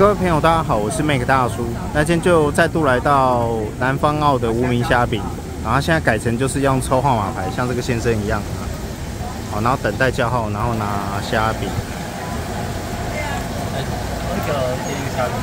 各位朋友，大家好，我是 Make 大叔。那今天就再度来到南方澳的无名虾饼，然后现在改成就是用抽号码牌，像这个先生一样啊。好，然后等待叫号，然后拿虾饼。 那个第一个虾饼。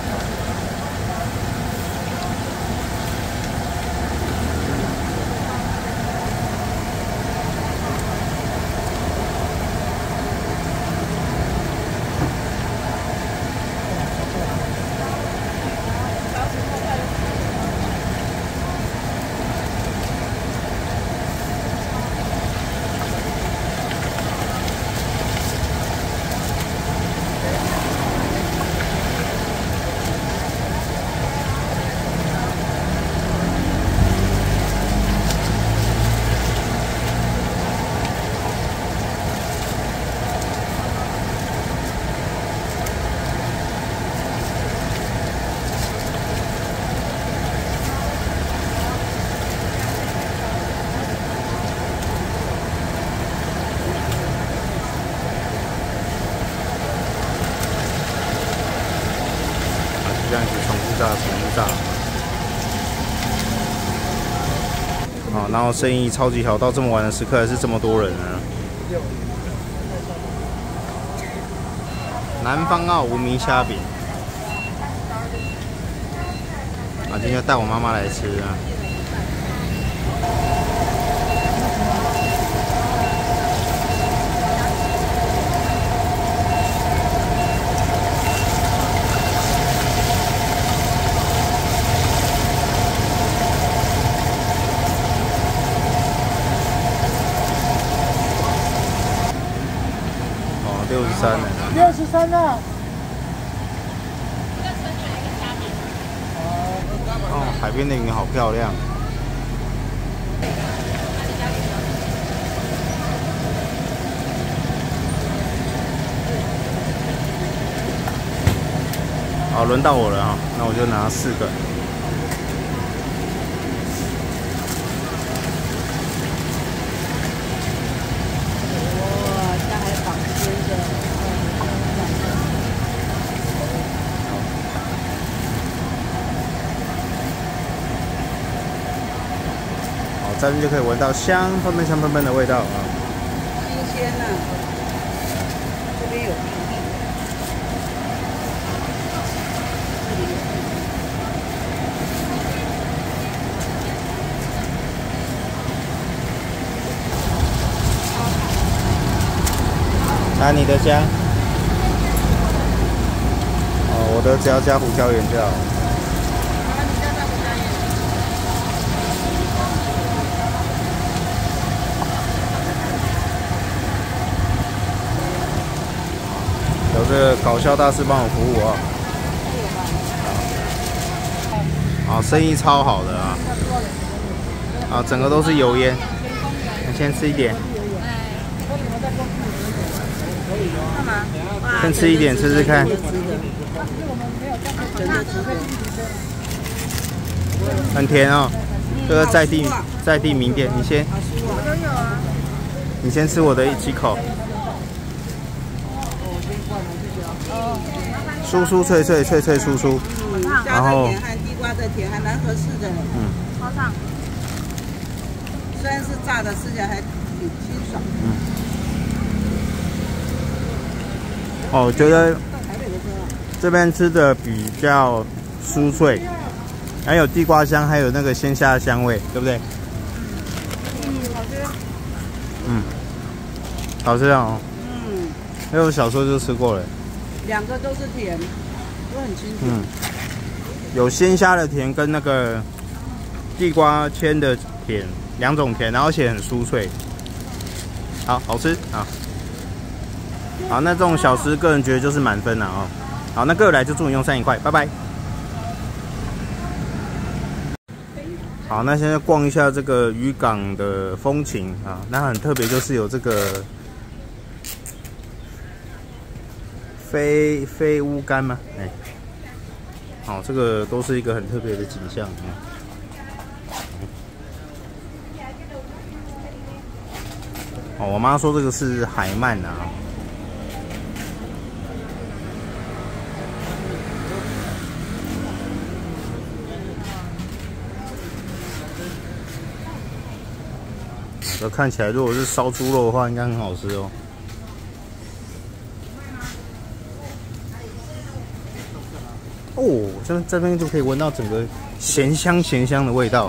这样子重复炸，重复炸。好，然后生意超级好，到这么晚的时刻还是这么多人啊！南方澳无名虾饼，啊，今天带我妈妈来吃啊。 63了，63了。哦，海边的云好漂亮。好，轮到我了啊，那我就拿4个。 这边就可以闻到香喷喷、香喷喷的味道啊！ 新鲜呐，这边有屁屁。 拿你的加。哦，我的只要加胡椒盐就好。 有这个搞笑大师帮我服务啊！好，生意超好的啊！啊，整个都是油烟。你先吃一点。 干嘛？ 先吃一点，吃吃看。很甜哦，这个在地名店。你先。 我都有啊。 你先吃我的几口。 酥酥脆脆，脆脆酥酥，然后甜和地瓜的甜还蛮合适的。超烫。虽然是炸的，吃起来还挺清爽。 哦，我觉得这边吃的比较酥脆，还有地瓜香，还有那个鲜虾的香味，对不对？ 好吃。 好吃哦。因为我小时候就吃过了。 2个都是甜，都很清甜。 有鲜虾的甜跟那个地瓜签的甜，2种甜，然后而且很酥脆，好吃啊！好，那这种小吃个人觉得就是满分了哦。好，那各位来就祝你用餐愉快，拜拜。好，那现在逛一下这个渔港的风情啊，那很特别，就是有这个。 飞乌干吗？哎，好，这个都是一个很特别的景象啊。哦，我妈说这个是海鳗啊。 这看起来如果是烧猪肉的话，应该很好吃哦。哦，这边就可以闻到整个咸香的味道。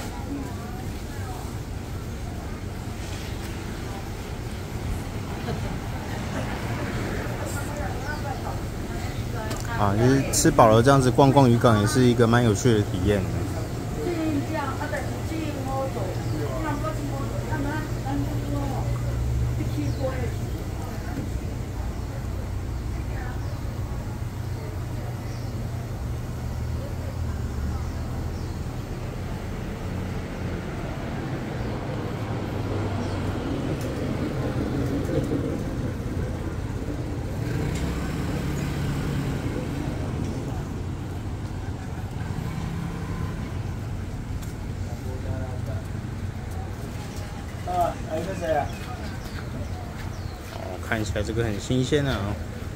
啊，就是吃饱了这样子逛逛渔港也是一个蛮有趣的体验。哦，看起来这个很新鲜啊。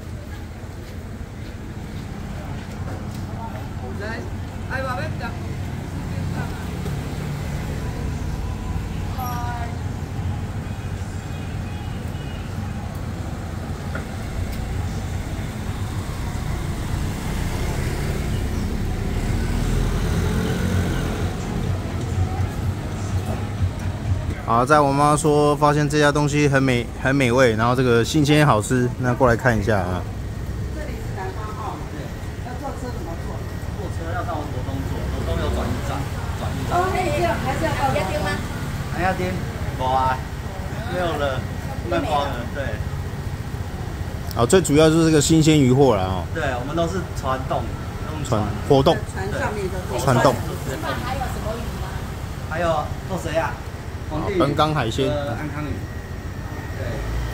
好，在我妈说发现这家东西很美味，然后这个新鲜好吃，那过来看一下啊。 这里是南方澳，对，要坐车怎么坐？ 坐车要到罗东坐，罗东有转运站， 哦，这样还是要到罗东吗？ 还要颠？没啊，没有了，卖光了，对。 好，最主要就是这个新鲜渔获了哦。 对，我们都是船动，用船活动， 船上面的船动。 还有什么鱼吗？ 还有做谁啊？ 本港海鲜， 安康鱼，对，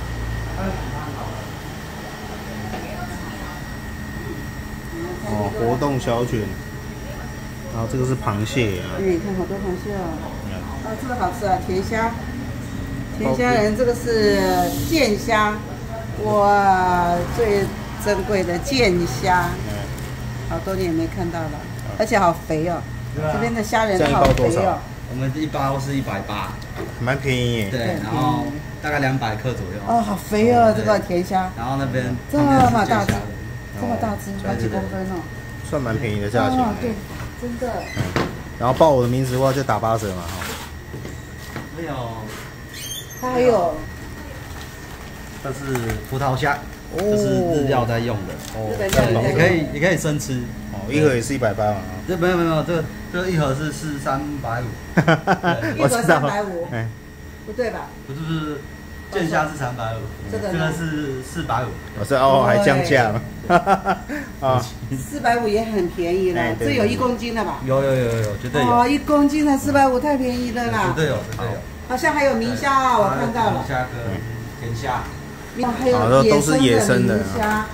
哦，活动小卷，然后这个是螃蟹啊， 你看好多螃蟹哦，啊，这个好吃啊，甜虾，甜虾仁，这个是剑虾，哇，最珍贵的剑虾，好多年没看到了，而且好肥哦，这边的虾仁好肥哦。 我们一包是180， 蛮便宜耶。 对，然后大概200克左右。 哦，好肥哦，这个甜虾。 然后那边这么大只，这么大只，好几公分哦。 算蛮便宜的价钱。 对，真的。 然后报我的名字的话就打8折嘛，哈。 没有。 还有。 这是葡萄虾，这是日料在用的。 哦， 也可以生吃。 哦，一盒也是180嘛。 这没有，这一盒是350。 我知道。 350，不对吧？ 不是，剑虾是350，这个是450。 我是哦，还降价了。 啊，450也很便宜了，这有1公斤的吧？ 有，绝对有。 哦，1公斤才450，太便宜了啦。 绝对有。 好像还有明虾啊，我看到了。 明虾跟甜虾。 还有都是野生的虾。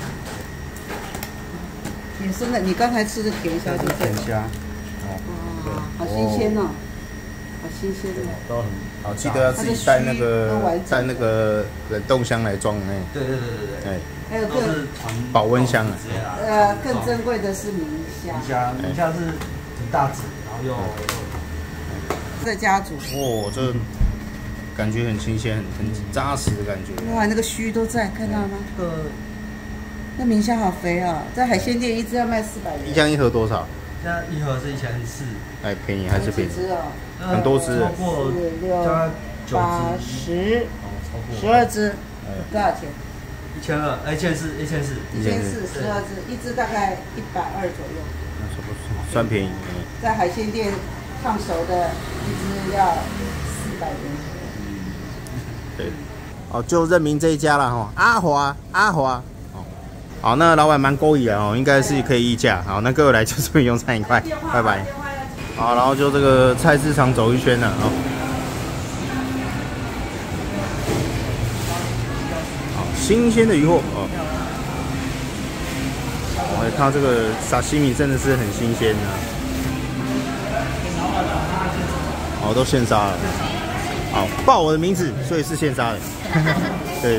野生的，你刚才吃的甜虾就是甜虾。 哇，好新鲜哦，好新鲜的。 都很好，记得要自己带那个冷冻箱来装哎。 对。 哎， 还有保温箱啊。 更珍贵的是明虾。 明虾是很大只，然后又这家族。 哦，这感觉很新鲜，很扎实的感觉。 哇，那个须都在，看到吗？那明虾好肥哦，在海鲜店一只要卖400元。 这样一盒多少？ 现在一盒是1400。 哎，便宜还是便宜？ 很多只。 超过 8、10、12只，多少钱 ？1200，1400，1400。 12只，一只大概120左右。 那说不算便宜。 在海鲜店烫熟的，一只要400元。 对。哦，就认明这一家了哈，阿华。好，那老板蛮勾引的哦，应该是可以议价。好，那各位来就祝你用餐愉快，拜拜。好，然后就这个菜市场走一圈了哦。好，新鲜的鱼货哦。哦，它这个沙西米真的是很新鲜啊。哦，都现杀了。好，报我的名字，所以是现杀的。对。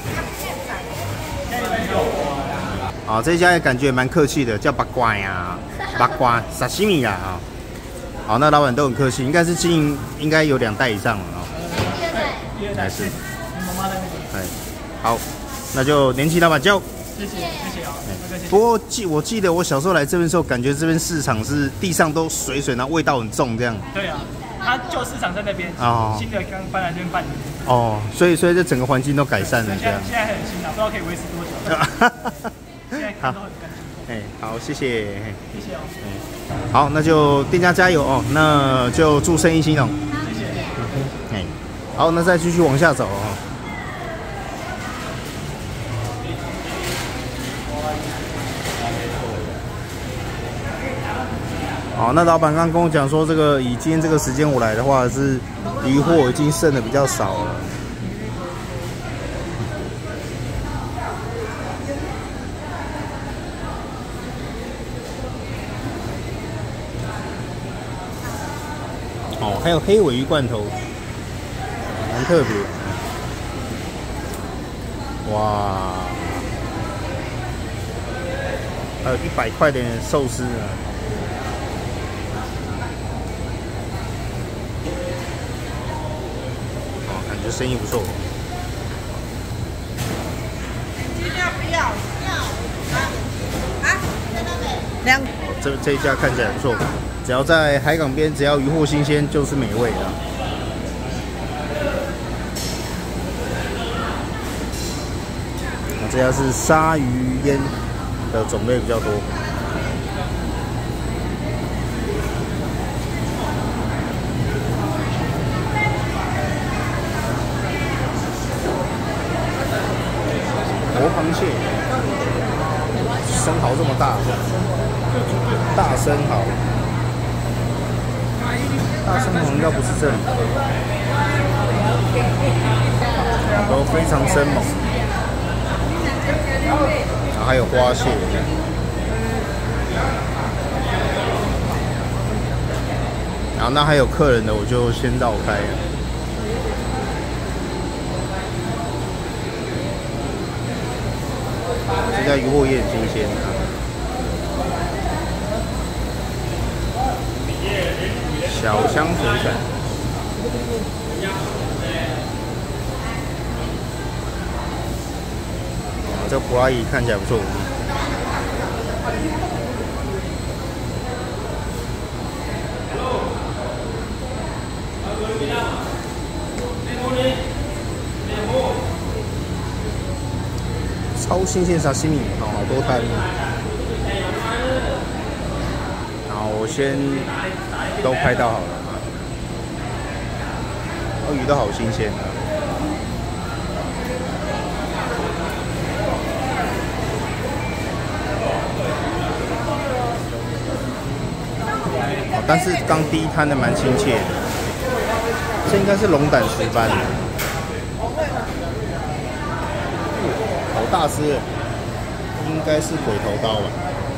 啊，这家也感觉蛮客气的，叫八卦呀，八卦沙西米呀啊。好，那老板都很客气，应该是经营应该有2代以上了啊。 还是？妈妈那边。哎，好，那就年轻老板叫。 谢谢啊。 不过我记得我小时候来这边的时候，感觉这边市场是地上都水，然后味道很重这样。 对啊，它旧市场在那边，新的刚搬来这边半年。 哦，所以这整个环境都改善了这样。 现在很新啊，不知道可以维持多久。现在看都很干净。 好，谢谢。 谢谢哦。 好，那就店家加油哦，那就祝生意兴隆。 谢谢。 好，那再继续往下走哦。好，那老板刚跟我讲说，这个以今天这个时间我来的话，是鱼货已经剩的比较少了。哦，还有黑尾鱼罐头，蛮特别。哇，还有100块的寿司啊！哦，感觉生意不错。 要不要？要啊？在那边。 哦，这一家看起来不错，只要在海港边，只要鱼货新鲜就是美味的。这家是鲨鱼烟的种类比较多。活螃蟹，生蚝这么大，大生蚝，大生蚝应该不是这里，都非常生猛。然后还有花蟹，然后那还有客人的，我就先绕开了。这家鱼货也很新鲜啊。小香水产。这普拉伊看起来不错。超新鲜沙西米，好多摊。然后我先都拍到好了，鱼都好新鲜啊。但是刚第一摊的蛮亲切的，这应该是龙胆石斑，好大只，应该是鬼头刀吧。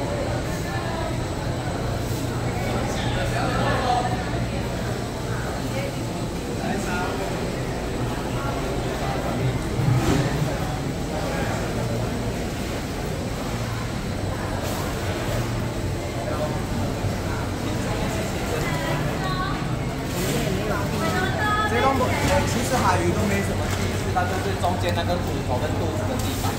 其实海鱼都没什么细致，它就是中间那个骨头跟肚子的地方。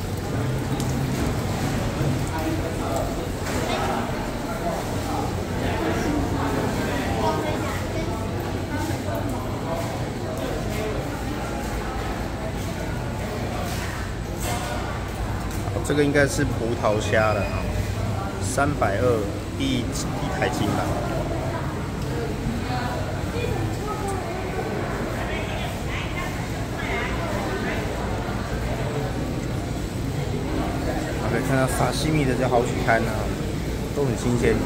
这个应该是葡萄虾了啊，320一台斤吧。可以看到沙西米的这好几摊啊，都很新鲜。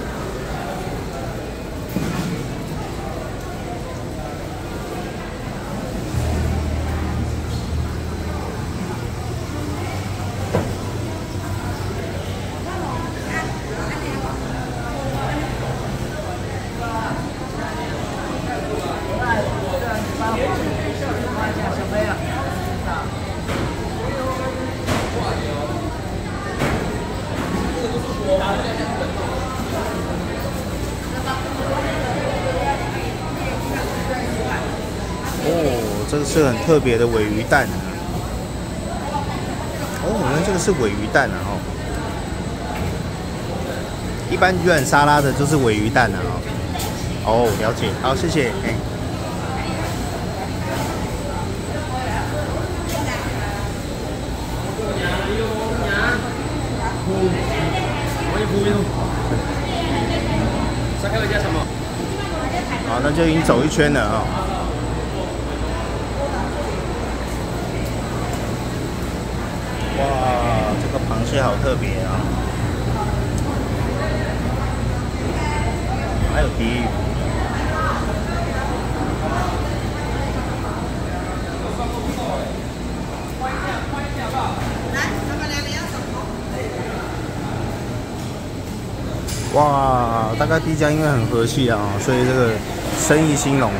这个是很特别的鲔鱼蛋。哦，我们这个是鲔鱼蛋啊，哦。一般鱼卵沙拉的就是鲔鱼蛋啊，哦。哦，了解，好，谢谢。哎。好，那就已经走一圈了啊。哇，这个螃蟹好特别啊！还有底鱼。哇，大概第一家因为很和气啊，所以这个生意兴隆。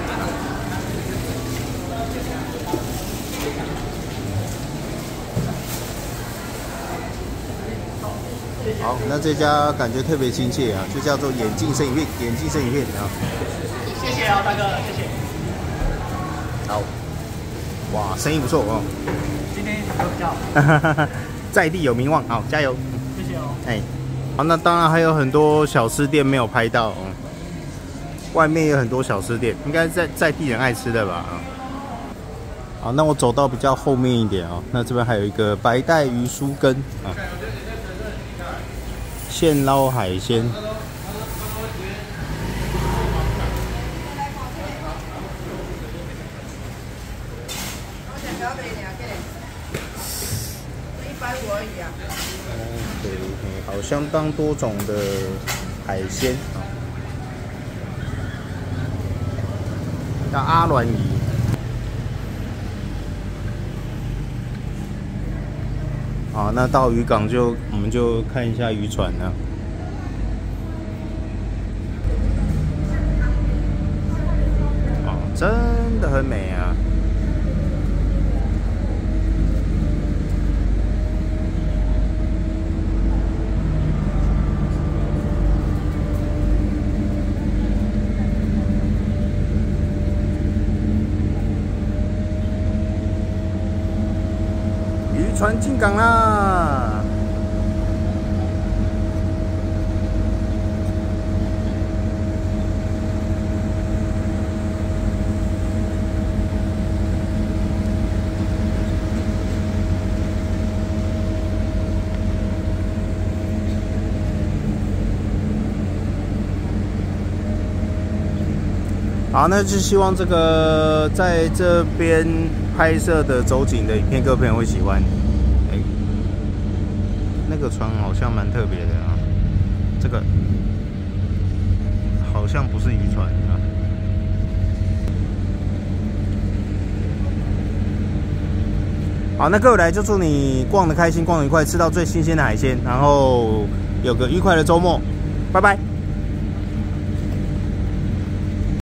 好，那这家感觉特别亲切啊，就叫做眼镜生鱼片，眼镜生鱼片啊。 谢谢哦，大哥，谢谢。 好，哇，生意不错哦。 今天有比较好。 在地有名望，好，加油。 谢谢哦。 哎。好，那当然还有很多小吃店没有拍到，外面有很多小吃店，应该在地人爱吃的吧？好，那我走到比较后面一点啊，那这边还有一个白带鱼酥羹啊，现捞海鲜。150而已啊。好，相当多种的海鲜啊，叫阿鸾鱼。好，那到渔港我们就看一下渔船了。哦，真的很美啊！船进港啦！好，那就希望这个在这边拍摄的走景的影片，各位朋友会喜欢。那个船好像蛮特别的啊，这个好像不是渔船啊。好，那各位来就祝你逛得开心，逛得愉快，吃到最新鲜的海鲜，然后有个愉快的周末，拜拜。